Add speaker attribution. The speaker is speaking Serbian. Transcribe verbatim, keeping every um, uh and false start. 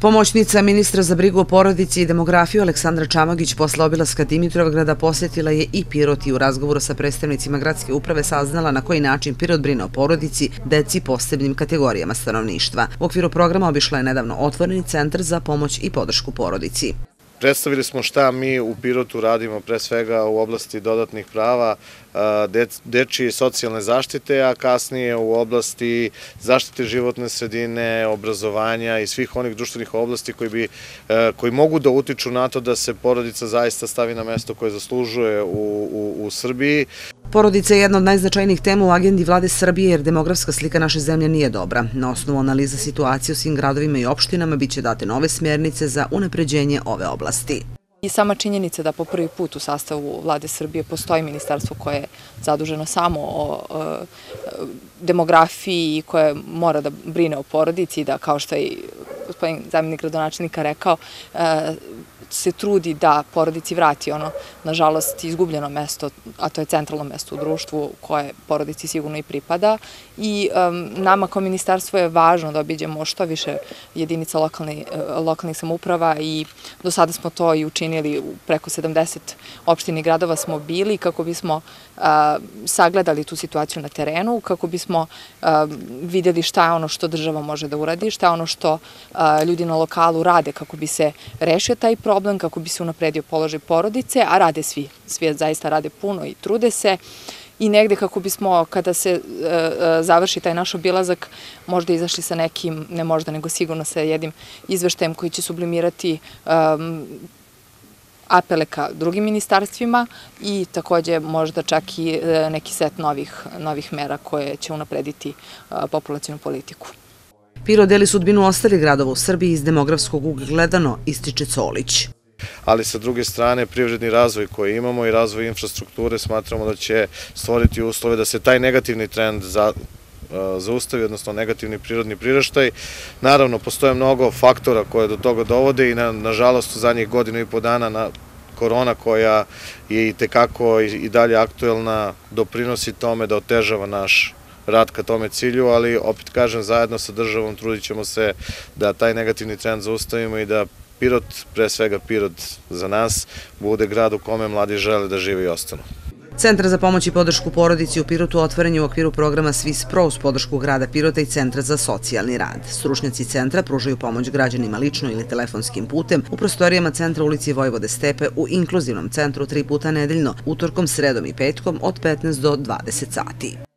Speaker 1: Pomoćnica ministra za brigu o porodici i demografiju Aleksandra Čamagić posle obilaska Dimitrovgrada posjetila je i Pirot i u razgovoru sa predstavnicima gradske uprave saznala na koji način Pirot brine o porodici, deci i posebnim kategorijama stanovništva. U okviru programa obišla je nedavno otvoreni centar za pomoć i podršku porodici.
Speaker 2: Predstavili smo šta mi u Pirotu radimo pre svega u oblasti dodatnih prava, dečije i socijalne zaštite, a kasnije u oblasti zaštite životne sredine, obrazovanja i svih onih društvenih oblasti koji, bi, koji mogu da utiču na to da se porodica zaista stavi na mesto koje zaslužuje u, u, u Srbiji.
Speaker 1: Porodica je jedna od najznačajnijih tema u agendi vlade Srbije jer demografska slika naše zemlje nije dobra. Na osnovu analiza situacije u svim gradovima i opštinama biće date nove smjernice za unapređenje ove oblasti.
Speaker 3: I sama činjenica da po prvi put u sastavu vlade Srbije postoji ministarstvo koje je zaduženo samo o demografiji i koje mora da brine o porodici i da, kao što je gospodin zamjenik gradonačelnika rekao, se trudi da porodici vrati ono, nažalost, izgubljeno mesto, a to je centralno mesto u društvu koje porodici sigurno i pripada. I um, nama kao ministarstvo je važno da obiđemo što više jedinica lokalni, lokalnih samouprava i do sada smo to i učinili, u preko sedamdeset opština i gradova smo bili kako bismo uh, sagledali tu situaciju na terenu, kako bismo uh, vidjeli šta je ono što država može da uradi, šta je ono što uh, ljudi na lokalu rade kako bi se rešio taj problem, kako bi se unapredio položaj porodice, a rade svi. Svi zaista rade puno i trude se i negde kako bismo, kada se završi taj naš obilazak, možda izašli sa nekim, ne možda, nego sigurno sa jednim izveštajem koji će sublimirati apele ka drugim ministarstvima i takođe možda čak i neki set novih, novih mera koje će unaprediti populacionu politiku.
Speaker 1: Pirot deli sudbinu ostalih gradova u Srbiji iz demografskog ugla gledano, ističe Colić.
Speaker 2: Ali sa druge strane privredni razvoj koji imamo i razvoj infrastrukture smatramo da će stvoriti uslove da se taj negativni trend za, zaustavi, odnosno negativni prirodni priraštaj. Naravno, postoje mnogo faktora koje do toga dovode i na, nažalost u zadnjih godinu i po dana na korona koja je i tekako i dalje aktuelna doprinosi tome da otežava naš rad ka tome cilju, ali opet kažem, zajedno sa državom trudit ćemo se da taj negativni trend zaustavimo i da Pirot, pre svega Pirot za nas, bude grad u kome mladi žele da žive i ostanu.
Speaker 1: Centar za pomoć i podršku porodici u Pirotu otvoren je u okviru programa Swiss Pro uz podršku grada Pirota i Centra za socijalni rad. Stručnjaci centra pružaju pomoć građanima lično ili telefonskim putem u prostorijama centra ulici Vojvode Stepe u inkluzivnom centru tri puta nedeljno, utorkom, sredom i petkom od petnaest do dvadeset sati.